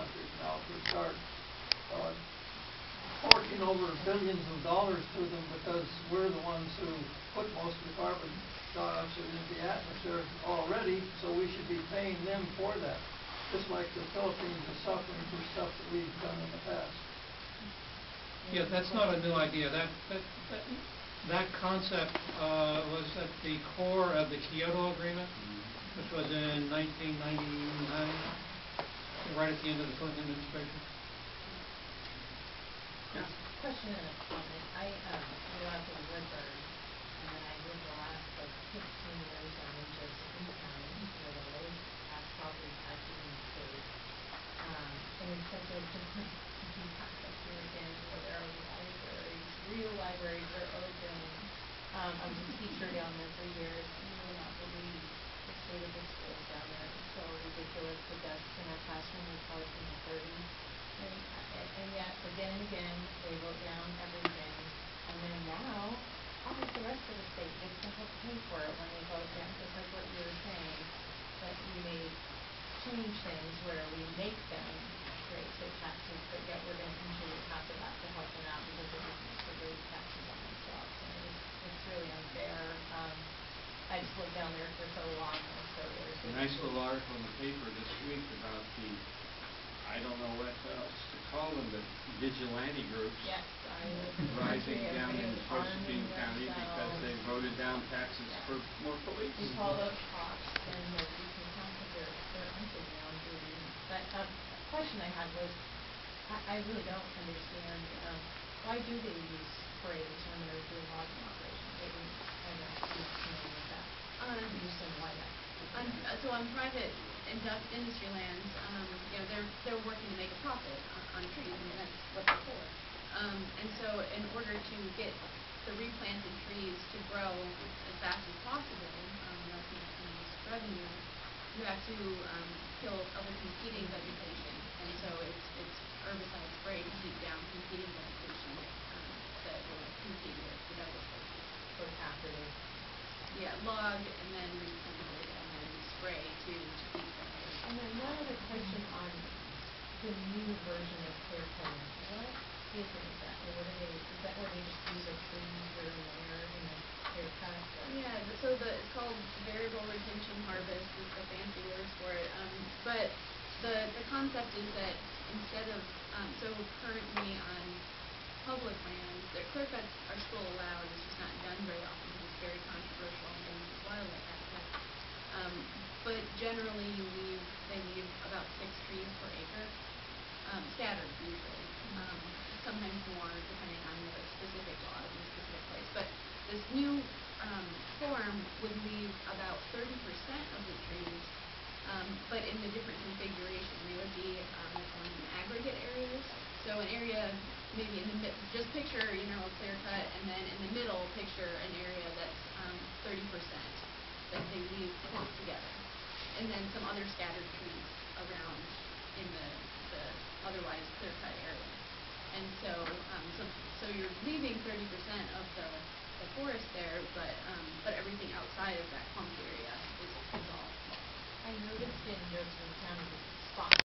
countries now to start forking over billions of dollars to them because we're the ones who put most of the carbon dioxide into the atmosphere already, so we should be paying them for that. Just like the Philippines is suffering for stuff that we've done in the past. Yeah, that's not a new idea. That concept was at the core of the Kyoto Agreement, which was in 1999, right at the end of the Clinton administration. Yes. Question and a comment. I grew up in Woodburn, and then I lived the last 15 years in Sabine County, where the lowest property taxes in the state. And it's such a different here again, where there are libraries, real libraries are open. I was a teacher down there for years. You will not believe the state of the schools down there. It's so ridiculous. The desks in our classroom were probably from the 30s. And yet, again and again, they wrote down everything. And then now, almost the rest of the state gets to help pay for it when they vote down, just like what you were saying, that we may change things where we make them raise taxes, but yet we're going to contribute half of that to help them out because they're going to raise taxes on themselves. And it's really unfair. I just lived down there for so long, and so there's a nice little article in the paper this week about the, I don't know what else to call them, but vigilante groups rising down in Sabine County because they voted down taxes for more police. We call those cops, and you can count that they're actively on duty. But a question I had was, I really don't understand, why do they use sprays when they're doing logging operations? I don't understand that. Use them, why not? So on private industry lands, they're working to make a profit on trees. I mean, that's what they're for. And so in order to get the replanted trees to grow as fast as possible, that's maximize revenue, you have to kill other competing vegetation. And so it's herbicide spray to keep down competing vegetation that will compete with other places. So after they log and then replanted and then spray to keep them. And then one other question on the new version of clear cutting. What is it exactly? Is that where they just use a tree here and there in the clear cut? Yeah, so it's called variable retention harvest is the fancy words for it. But the concept is that instead of so currently on public lands, the clear cuts are still allowed. It's just not done very often because it's very controversial and uses wildlife habitat. But generally, they leave about 6 trees per acre, scattered usually. Sometimes more, depending on the specific laws in a specific place. But this new form would leave about 30% of the trees, but in the different configuration. They would be on aggregate areas. So an area maybe in the middle, just picture, a clear cut, and then in the middle, picture an area that's 30% that they leave clumped together. And then some other scattered trees around in the otherwise clear cut area. And so you're leaving 30% of the forest there, but everything outside of that clumped area is off. I noticed in Josephine County the spot